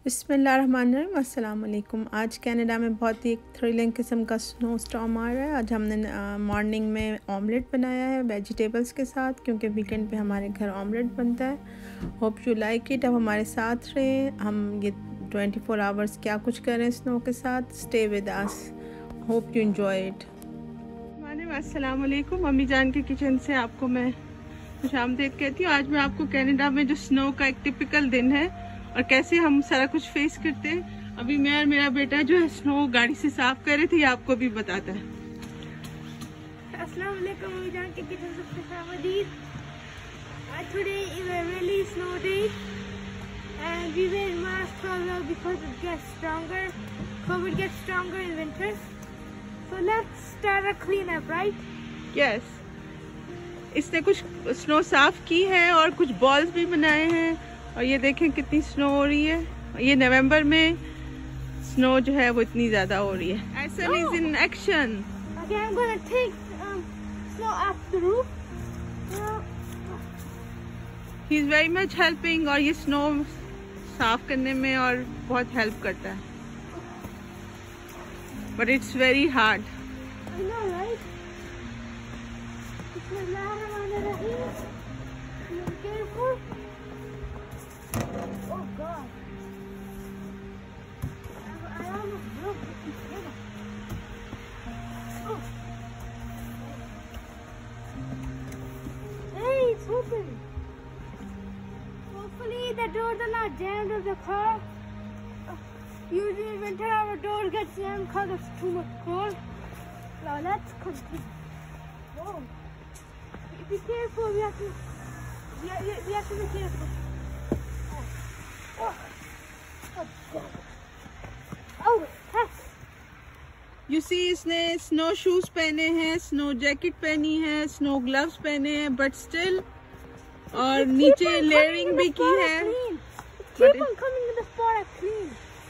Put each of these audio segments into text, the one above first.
बिस्मिल्लाहिर्रहमानिर्रहीम, अस्सलाम वालेकुम। आज कनाडा में बहुत ही एक थ्रिलिंग किस्म का स्नो स्टॉर्म आ रहा है। आज हमने मॉर्निंग में ऑमलेट बनाया है वेजिटेबल्स के साथ, क्योंकि वीकेंड पे हमारे घर ऑमलेट बनता है। Hope you like it. अब हमारे साथ रहें, हम ये 24 आवर्स क्या कुछ करें स्नो के साथ। Stay with us, hope you enjoy it. अस्सलाम वालेकुम। मम्मी जान के किचन से आपको मैं खुशामदीद कहती हूँ। आज मैं आपको कनाडा में जो स्नो का एक टिपिकल दिन है और कैसे हम सारा कुछ फेस करते हैं, अभी मैं और मेरा बेटा जो है स्नो गाड़ी से साफ कर रहे थे, ये आपको भी बताता है। अस्सलाम वालेकुम, मम्मी जान के किचन से खुशामदीद। Today is a really snow day and we wear masks for now because it gets stronger. COVID gets stronger in winters. So let's start a cleanup, right? Yes. इसने कुछ स्नो साफ की है और कुछ बॉल्स भी बनाए हैं, और ये देखें कितनी स्नो हो रही है। ये नवंबर में स्नो जो है वो इतनी ज्यादा हो रही है। Aisen is in action. Okay, I'm gonna take snow off the roof. He is very much helping, और ये स्नो साफ करने में और बहुत हेल्प करता है। But it's very hard. I know, right? Bismillahirrahmanirrahim. Be careful. Oh God! I almost broke the camera. Oh. Hey, it's open. Hopefully the doors are not jammed of the car. Usually in winter our door gets jammed because it's too much cold. Now let's continue. Whoa! Be careful. We have to be careful. Oh, God. Oh, yes. You see, इसने snow shoes पहने हैं, snow jacket पहनी है, snow gloves पहने हैं, but still, और नीचे layering भी की है। Keep on coming to the spot I clean.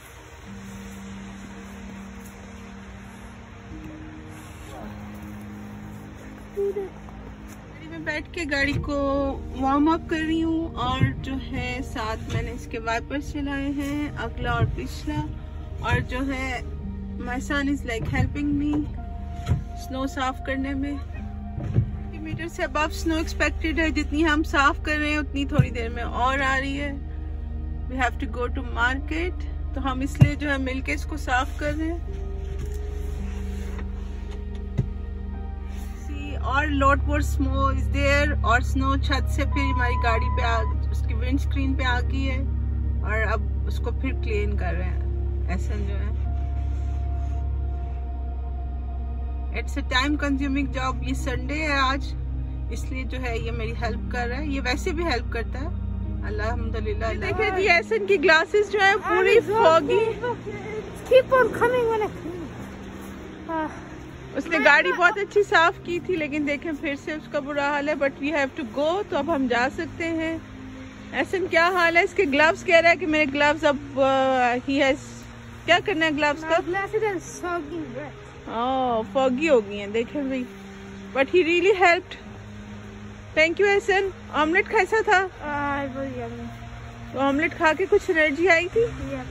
मैं बैठ के गाड़ी को वार्म अप कर रही हूँ, और जो है साथ मैंने इसके वाइपर्स चलाए हैं, अगला और पिछला, और जो है my son is like helping me snow साफ करने में। मीटर से अबव स्नो एक्सपेक्टेड है। जितनी हम साफ कर रहे हैं उतनी थोड़ी देर में और आ रही है। We have to go to market, तो हम इसलिए जो है मिलके इसको साफ कर रहे हैं। और lot more snow is there, और स्नो छत से फिर हमारी गाड़ी पे उसकी विंड स्क्रीन पे आ गई है, और अब उसको फिर क्लीन कर रहे हैं। ऐसा जो है it's a time consuming job. ये संडे है आज, इसलिए जो है ये मेरी हेल्प कर रहा है। ये वैसे भी हेल्प करता है, अल्हम्दुलिल्लाह। देखिए जी, एसन की ग्लासेस जो है पूरी फॉगी। उसने गाड़ी बहुत अच्छी साफ की थी, लेकिन देखें फिर से उसका बुरा हाल है। But we have to go, तो अब हम जा सकते हैं। ऐसन क्या हाल है इसके? ग्लव्स कह रहा है कि मेरे ग्लव्स अब ही हैज क्या करना है ग्लव्स का? फॉगी हो गई हैं, देखें भाई। But he really helped. Thank you Ehsan. Omelette कैसा था? तो ऑमलेट खा के कुछ एनर्जी आई थी?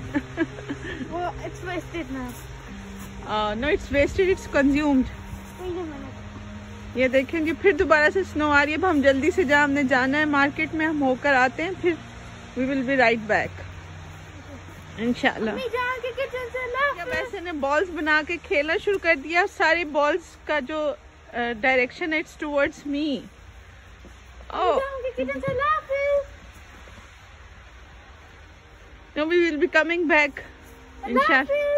No, it's wasted, it's consumed. ये देखेंगे फिर दोबारा से स्नो आ रही है। अब हम जल्दी से हमने जाना है मार्केट में, हम होकर आते हैं, फिर we will be right back इंशाल्लाह। जब ऐसे ने बॉल्स बना के खेलना शुरू कर दिया, सारे बॉल्स का जो डायरेक्शन है it's towards me. Oh, no, we will be coming back इंशाल्लाह।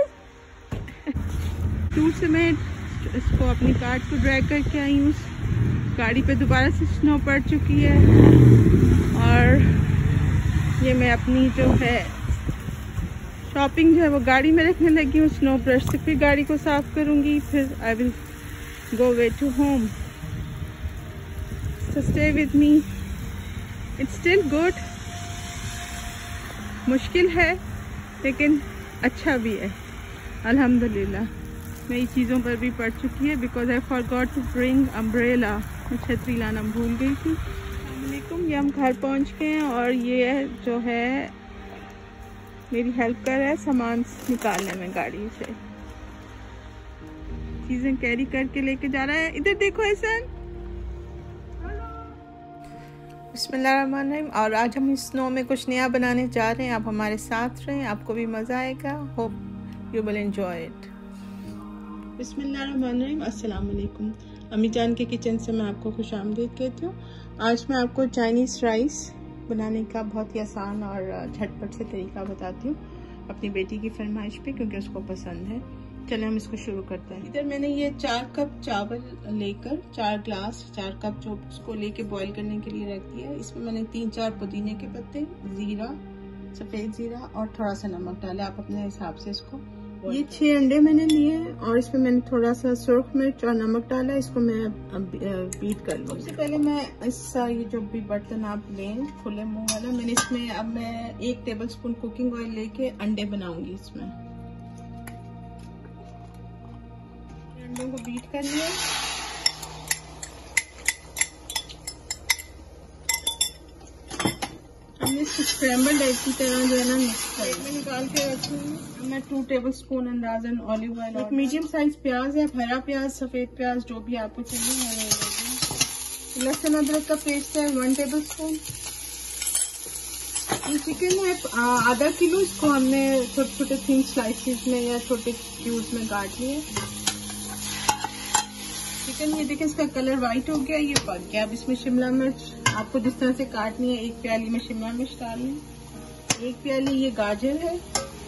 दूर से मैं इसको अपनी कार को ड्रैग करके आई हूँ। गाड़ी पे दोबारा से स्नो पड़ चुकी है, और ये मैं अपनी जो है शॉपिंग जो है वो गाड़ी में रखने लगी हूँ। स्नो ब्रश से फिर गाड़ी को साफ करूँगी, फिर I will go way to home. So stay with me, it's still good. मुश्किल है लेकिन अच्छा भी है, अल्हम्दुलिल्लाह। नई चीज़ों पर भी पड़ चुकी है, because I forgot to bring umbrella. मैं छतरी लाना भूल गई थी। अस्सलाम वालेकुम, ये हम घर पहुंच गए हैं, और ये जो है मेरी हेल्प कर रहा है सामान निकालने में, गाड़ी से चीजें कैरी करके लेके जा रहा है। इधर देखो एहसान। बिस्मिल्लाहिर्रहमानिर्रहीम। और आज हम स्नो में कुछ नया बनाने जा रहे हैं। आप हमारे साथ रहें, आपको भी मज़ा आएगा। Hope you will enjoy it. बिस्मिल्लाहिर्रहमानिर्रहीम। अस्सलाम वालेकुम। अम्मी जान के किचन से मैं आपको खुश आमदीद कहती हूँ। आज मैं आपको चाइनीज़ राइस बनाने का बहुत ही आसान और झटपट से तरीका बताती हूँ अपनी बेटी की फरमाइश पे, क्योंकि उसको पसंद है। चले हम इसको शुरू करते हैं। इधर मैंने ये 4 कप चावल लेकर 4 ग्लास 4 कप जो उसको लेके बॉईल करने के लिए रख दिया। इसमें मैंने 3-4 पुदीने के पत्ते, जीरा, सफ़ेद जीरा और थोड़ा सा नमक डाला। आप अपने हिसाब से इसको। ये 6 अंडे मैंने लिए हैं और इसमें मैंने थोड़ा सा सुर्ख मिर्च और नमक डाला। इसको मैं बीट कर लूँ। सबसे पहले मैं ये जो भी बर्तन आप लें खुले मुंह वाला, मैंने इसमें अब मैं 1 टेबल स्पून कुकिंग ऑयल लेके अंडे बनाऊंगी। इसमें अंडों को बीट कर लिया। हमने इसको स्क्रैम्बल्ड एग की तरह जो है ना मिक्स कर निकाल के रखूंगी। मैं 2 टेबल स्पून अंदाजन ऑलिव ऑयल, एक मीडियम साइज प्याज है, हरा प्याज, सफेद प्याज, जो भी आपको चाहिए। लहसुन अदरक का पेस्ट है 1 टेबल स्पून। ये चिकन है आधा किलो। इसको हमने छोटे छोटे थिन स्लाइसेस में या छोटे क्यूब्स में काट लिए। चिकन ये देखें इसका कलर वाइट हो गया, ये पक गया। अब इसमें शिमला मिर्च आपको जिस तरह से काटनी है, 1 प्याली में शिमला मिर्च डालनी, 1 प्याली ये गाजर है,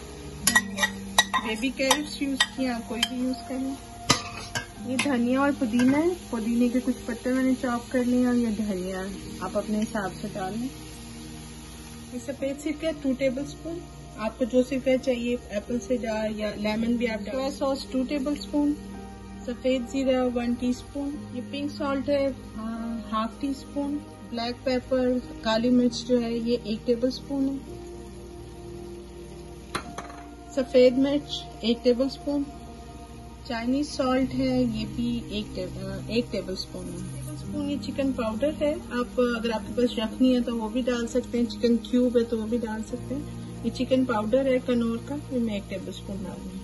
बेबी कैरेट्स यूज किए, आप कोई भी यूज करें। ये धनिया और पुदीना है, पुदीने के कुछ पत्ते मैंने चॉप कर लिए और ये धनिया आप अपने हिसाब से डाल लें। ये सफेद सिरका 2 टेबल स्पून, आपको जो सिरका चाहिए, एप्पल से डाल या लेमन भी आप डाल। सोया सॉस 2 टेबल स्पून, सफेद जीरा 1 टीस्पून, ये पिंक सॉल्ट है 1/2 टीस्पून, ब्लैक पेपर काली मिर्च जो है ये 1 टेबल स्पून है, सफेद मिर्च 1 टेबल स्पून, चाइनीज सॉल्ट है ये भी 1 टेबल स्पून है। ये चिकन पाउडर है, आप अगर आपके पास यखनी है तो वो भी डाल सकते हैं, चिकन क्यूब है तो वो भी डाल सकते हैं। ये चिकन पाउडर है कनौर का, ये मैं 1 टेबल स्पून डाल रही हूँ।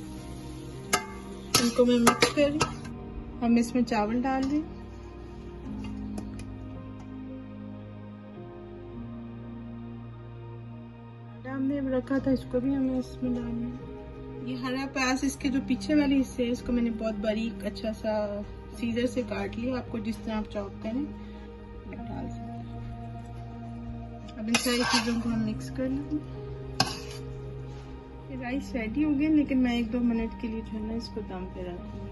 इनको मैं मिक्स कर रही हूँ। हम इसमें चावल डाल दें। हमने रखा था इसको भी हमें इसमें डालना है। ये हरा प्याज इसके जो पीछे वाले हिस्से है इसको मैंने बहुत बारीक अच्छा सा सीजर से काट लिया। आपको जिस तरह आप चॉप करें डाल सकते हैं। अब इन सारी चीजों को हम मिक्स कर लेंगे। ये राइस रेडी हो गए, लेकिन मैं 1-2 मिनट के लिए जो है ना इसको दम पे रखूंगी।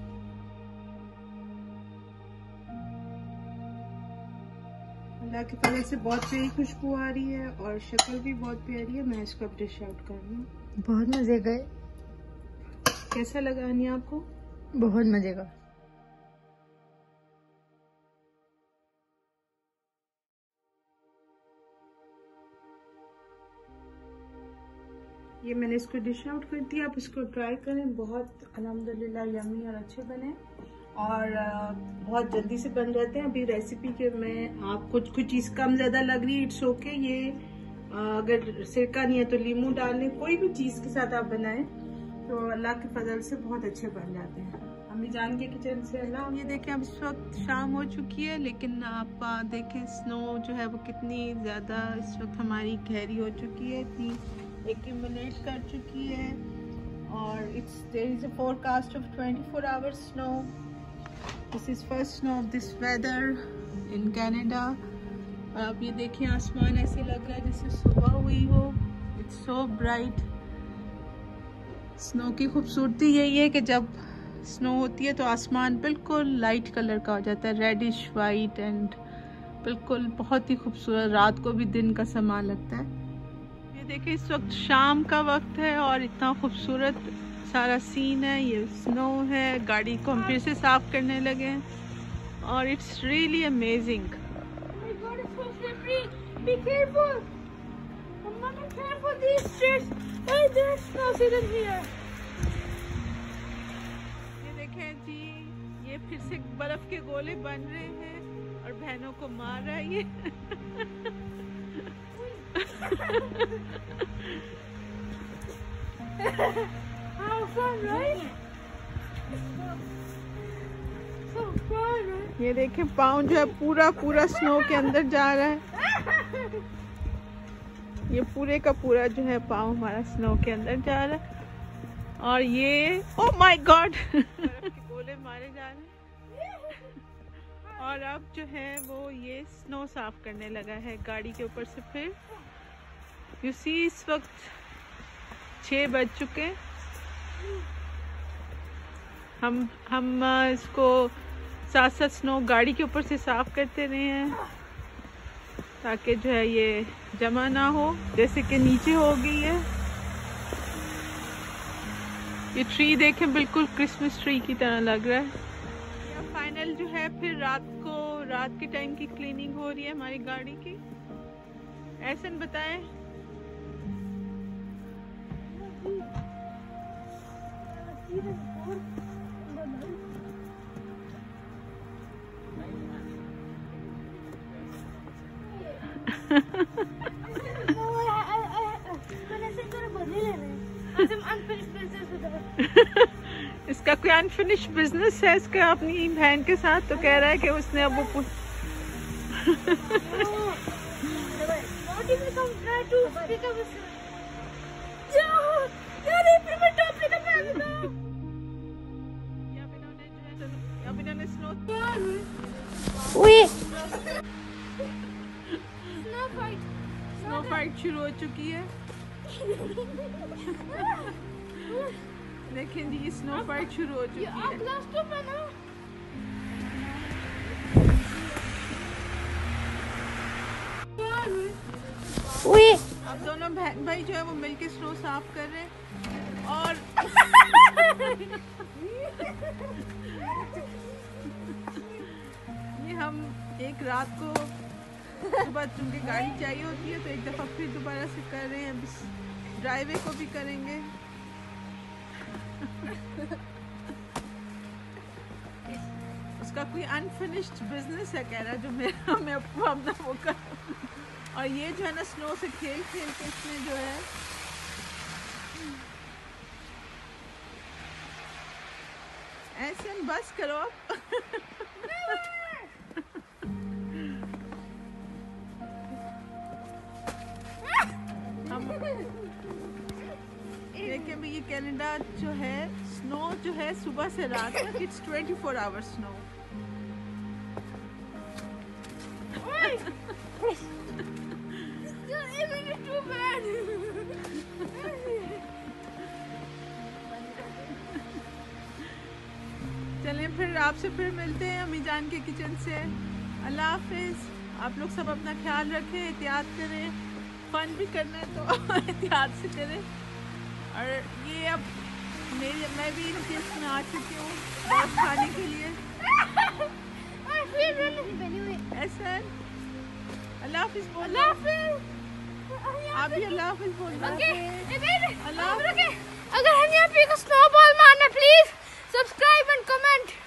अल्लाह के फजल से बहुत प्यारी खुशबू आ रही है और शक्ल भी बहुत प्यारी है। मैं इसको अब डिश आउट कर रही हूँ। बहुत मजे का। कैसा लगा अनिया आपको? बहुत मजे का। ये मैंने इसको डिश आउट कर दिया। आप इसको ट्राई करें, बहुत अल्हम्दुलिल्लाह यम्मी और अच्छे बने और बहुत जल्दी से बन जाते हैं। अभी रेसिपी के में आप कुछ चीज़ कम ज़्यादा लग रही है, इट्स ओके। ये अगर सिरका नहीं है तो लीमू डाल लें। कोई भी चीज़ के साथ आप बनाएं तो अल्लाह के फजल से बहुत अच्छे बन जाते हैं। अम्मी जान के किचन से अल्लाह। ये देखें अब इस वक्त शाम हो चुकी है, लेकिन आप देखें स्नो जो है वो कितनी ज़्यादा इस वक्त हमारी गहरी हो चुकी है, इतनी एक्यूमुलेट कर चुकी है। और there is a forecast of 24 hours snow. This is first snow of this weather in Canada. और आप ये देखें आसमान ऐसे लग रहा है जैसे सुबह हुई हो। It's so bright. स्नो की खूबसूरती यही है कि जब स्नो होती है तो आसमान बिल्कुल लाइट कलर का हो जाता है, रेडिश वाइट एंड बिल्कुल बहुत ही खूबसूरत। रात को भी दिन का समा लगता है। ये देखिए इस वक्त शाम का वक्त है और इतना खूबसूरत सारा सीन है। ये स्नो है, गाड़ी को हम फिर से साफ करने लगे हैं और इट्स रियली अमेजिंग। ये देखें जी, ये फिर से बर्फ के गोले बन रहे हैं और बहनों को मार रहा है ये। How fun, right? So fun, right? ये देखें पाँव जो है पूरा पूरा स्नो के अंदर जा रहा है। ये पूरे का पूरा जो है पाँव हमारा स्नो के अंदर जा रहा है। और ये ओह माय गॉड गोले मारे जा रहे हैं। और अब जो है वो ये स्नो साफ करने लगा है गाड़ी के ऊपर से। फिर यू सी इस वक्त 6 बज चुके हैं। हम इसको साथ साथ स्नो गाड़ी के ऊपर से साफ करते रहे हैं ताकि जो है ये जमा ना हो, जैसे कि नीचे हो गई है। ये ट्री देखें बिल्कुल क्रिसमस ट्री की तरह लग रहा है। फाइनल जो है फिर रात के टाइम की क्लीनिंग हो रही है हमारी गाड़ी की। ऐसन बताएं। इसका कोई अनफिनिश बिजनेस है इसका अपनी बहन के साथ, तो कह रहा है कि उसने अब वो स्नो फाइट शुरू हो चुकी है। देखें जी स्नो फाइट शुरू हो चुकी है। अब दोनों बहन भाई जो है वो मिलके स्नो साफ कर रहे हैं। और ये हम एक रात को सुबह चूँकि गाड़ी चाहिए होती है तो एक दफ़ा फिर दोबारा से कर रहे हैं। अब ड्राइवे को भी करेंगे। उसका कोई अनफिनिश्ड बिजनेस है कह रहा है, जो मैं अपना वो कर। और ये जो है ना स्नो से खेल खेल के इसमें जो है ऐसे बस करो अब। देखिए भाई ये कनाडा जो है स्नो जो है सुबह से रात तक इट्स 24 आवर स्नो। चलें फिर आपसे फिर मिलते हैं अम्मी जान के किचन से। अल्लाह हाफिज़। आप लोग सब अपना ख्याल रखें, एहतियात करें। फन भी करना है तो एहतियात से करें। और ये अब मैं भी इन केस में आ चुकी हूँ बहुत खाने के लिए। ऐसा अल्लाह हाफिज़ बोल। आप भी अल्लाह हाफिज़ बोल। अगर हम यहाँ पे स्नोबॉल मारना प्लीज सब्सक्राइब एंड कमेंट।